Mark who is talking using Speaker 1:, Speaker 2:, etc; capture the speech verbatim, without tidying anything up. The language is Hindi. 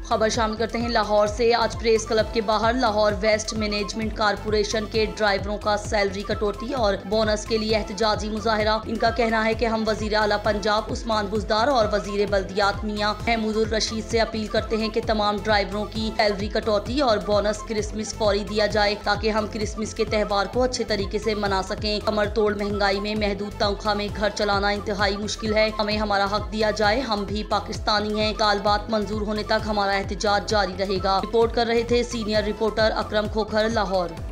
Speaker 1: खबर शामिल करते हैं लाहौर से। आज प्रेस क्लब के बाहर लाहौर वेस्ट मैनेजमेंट कारपोरेशन के ड्राइवरों का सैलरी कटौती और बोनस के लिए एहतजाजी मुजाहरा। इनका कहना है कि हम वजीर आला पंजाब उस्मान बुज़दार और वजीर बल्दियात मियां महमूदुर रशीद से अपील करते हैं कि तमाम ड्राइवरों की सैलरी कटौती और बोनस क्रिसमस फौरी दिया जाए ताकि हम क्रिसमस के त्यौहार को अच्छे तरीके से मना सकें। कमर तोड़ महंगाई में महदूद तनख्वाह में घर चलाना इंतहाई मुश्किल है। हमें हमारा हक दिया जाए, हम भी पाकिस्तानी हैं। तालबात मंजूर होने तक हमारा एहतजाज जारी रहेगा। रिपोर्ट कर रहे थे सीनियर रिपोर्टर अकरम खोखर, लाहौर।